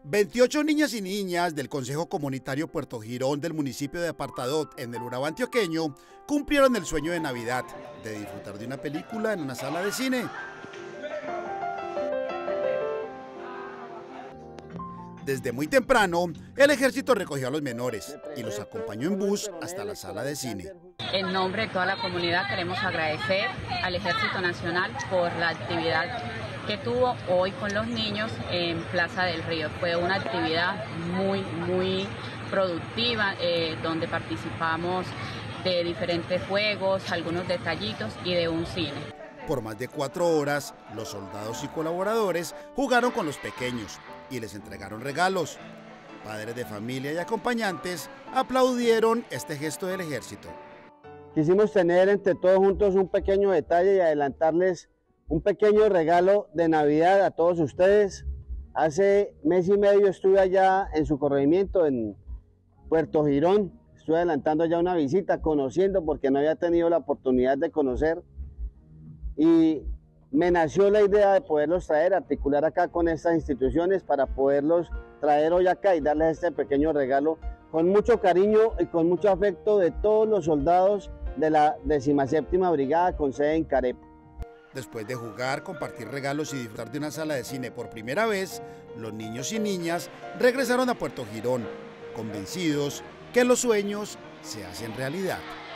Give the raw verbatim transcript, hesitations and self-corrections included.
veintiocho niñas y niñas del Consejo Comunitario Puerto Girón del municipio de Apartadot en el Urabá antioqueño cumplieron el sueño de Navidad, de disfrutar de una película en una sala de cine. Desde muy temprano, el ejército recogió a los menores y los acompañó en bus hasta la sala de cine. En nombre de toda la comunidad queremos agradecer al Ejército Nacional por la actividad que tuvo hoy con los niños en Plaza del Río. Fue una actividad muy, muy productiva, eh, donde participamos de diferentes juegos, algunos detallitos y de un cine. Por más de cuatro horas, los soldados y colaboradores jugaron con los pequeños y les entregaron regalos. Padres de familia y acompañantes aplaudieron este gesto del ejército. Quisimos tener entre todos juntos un pequeño detalle y adelantarles un pequeño regalo de Navidad a todos ustedes. Hace mes y medio estuve allá en su corregimiento en Puerto Girón. Estuve adelantando ya una visita, conociendo porque no había tenido la oportunidad de conocer. Y me nació la idea de poderlos traer, articular acá con estas instituciones para poderlos traer hoy acá y darles este pequeño regalo con mucho cariño y con mucho afecto de todos los soldados de la decimoséptima Brigada con sede en Carepa. Después de jugar, compartir regalos y disfrutar de una sala de cine por primera vez, los niños y niñas regresaron a Puerto Girón, convencidos que los sueños se hacen realidad.